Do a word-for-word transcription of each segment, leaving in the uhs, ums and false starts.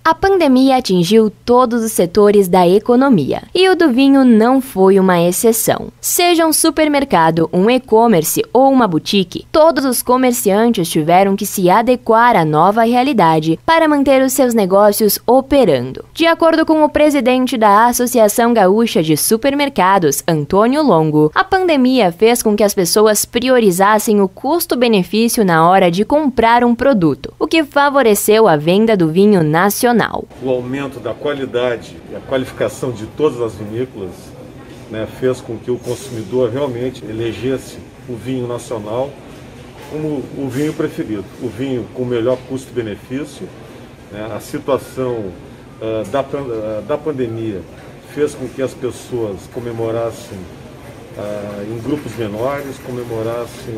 A pandemia atingiu todos os setores da economia, e o do vinho não foi uma exceção. Seja um supermercado, um e-commerce ou uma boutique, todos os comerciantes tiveram que se adequar à nova realidade para manter os seus negócios operando. De acordo com o presidente da Associação Gaúcha de Supermercados, Antônio Longo, a pandemia fez com que as pessoas priorizassem o custo-benefício na hora de comprar um produto, o que favoreceu a venda do vinho nacional. O aumento da qualidade e a qualificação de todas as vinícolas, né, fez com que o consumidor realmente elegesse o vinho nacional como o vinho preferido, o vinho com melhor custo-benefício. Né, a situação uh, da, uh, da pandemia fez com que as pessoas comemorassem uh, em grupos menores, comemorassem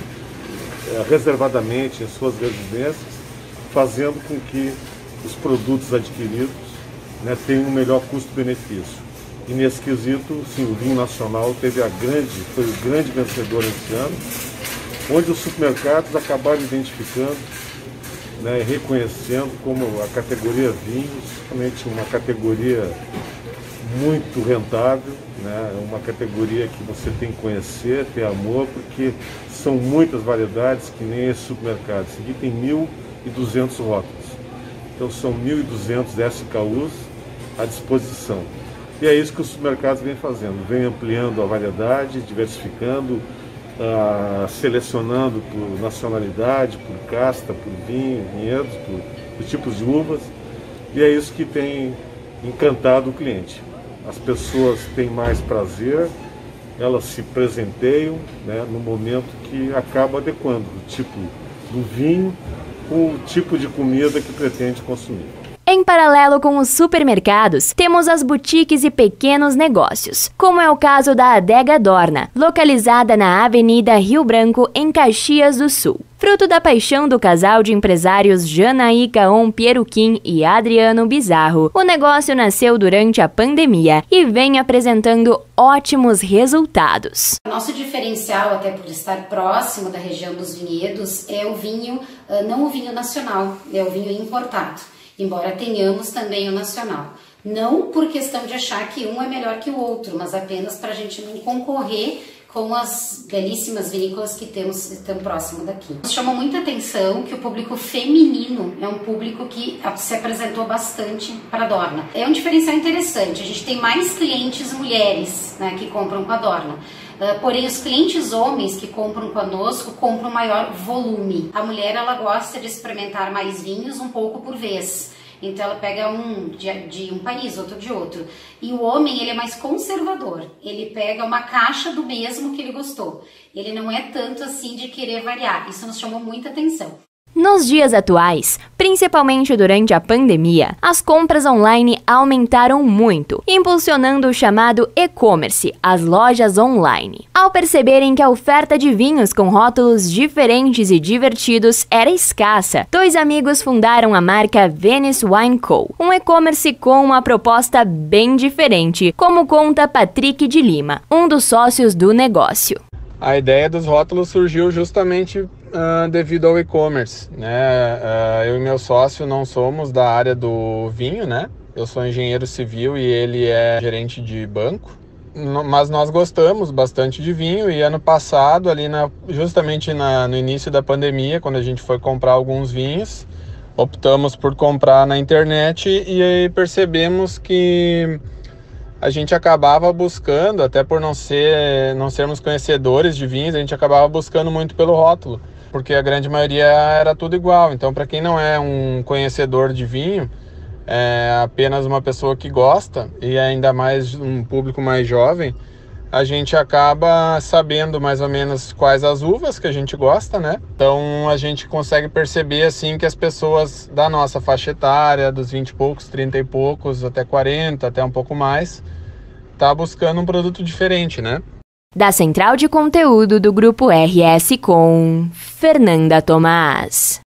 uh, reservadamente em suas residências, fazendo com que os produtos adquiridos, né, tenham um melhor custo-benefício. E nesse quesito, sim, o vinho nacional teve a grande, foi o grande vencedor esse ano, onde os supermercados acabaram identificando, né, reconhecendo como a categoria vinhos, realmente uma categoria muito rentável, né, uma categoria que você tem que conhecer, ter amor, porque são muitas variedades que nem esse supermercado. Esse aqui tem mil e duzentos rótulos. Então são mil e duzentos S K Us à disposição. E é isso que os supermercados vêm fazendo, vêm ampliando a variedade, diversificando, uh, selecionando por nacionalidade, por casta, por vinho, vinhedos, por, por tipos de uvas. E é isso que tem encantado o cliente. As pessoas têm mais prazer, elas se presenteiam, né, no momento que acaba adequando o tipo do vinho, o tipo de comida que pretende consumir. Em paralelo com os supermercados, temos as boutiques e pequenos negócios, como é o caso da Adega Dorna, localizada na Avenida Rio Branco, em Caxias do Sul. Fruto da paixão do casal de empresários Janaí Caon Pieruquim e Adriano Bizarro, o negócio nasceu durante a pandemia e vem apresentando ótimos resultados. Nosso diferencial, até por estar próximo da região dos vinhedos, é o vinho, não o vinho nacional, é o vinho importado, embora tenhamos também o nacional. Não por questão de achar que um é melhor que o outro, mas apenas para a gente não concorrer com as belíssimas vinícolas que temos tão próximo daqui. Chama muita atenção que o público feminino é um público que se apresentou bastante para a Dorna. É um diferencial interessante, a gente tem mais clientes mulheres, né, que compram com a Dorna. Uh, porém, os clientes homens que compram conosco compram maior volume. A mulher, ela gosta de experimentar mais vinhos um pouco por vez. Então ela pega um de, de um país, outro de outro. E o homem, ele é mais conservador. Ele pega uma caixa do mesmo que ele gostou. Ele não é tanto assim de querer variar. Isso nos chamou muita atenção. Nos dias atuais, principalmente durante a pandemia, as compras online aumentaram muito, impulsionando o chamado e-commerce, as lojas online. Ao perceberem que a oferta de vinhos com rótulos diferentes e divertidos era escassa, dois amigos fundaram a marca Venice Wine Co., um e-commerce com uma proposta bem diferente, como conta Patrick de Lima, um dos sócios do negócio. A ideia dos rótulos surgiu justamente uh, devido ao e-commerce, né? Uh, eu e meu sócio não somos da área do vinho, né? Eu sou engenheiro civil e ele é gerente de banco. No, mas nós gostamos bastante de vinho e ano passado, ali na, justamente na, no início da pandemia, quando a gente foi comprar alguns vinhos, optamos por comprar na internet e aí percebemos que a gente acabava buscando, até por não ser, não sermos conhecedores de vinhos, a gente acabava buscando muito pelo rótulo, porque a grande maioria era tudo igual. Então, para quem não é um conhecedor de vinho, é apenas uma pessoa que gosta, e ainda mais um público mais jovem, a gente acaba sabendo mais ou menos quais as uvas que a gente gosta, né? Então a gente consegue perceber assim que as pessoas da nossa faixa etária, dos vinte e poucos, trinta e poucos, até quarenta, até um pouco mais, tá buscando um produto diferente, né? Da Central de Conteúdo do Grupo R S com Fernanda Tomás.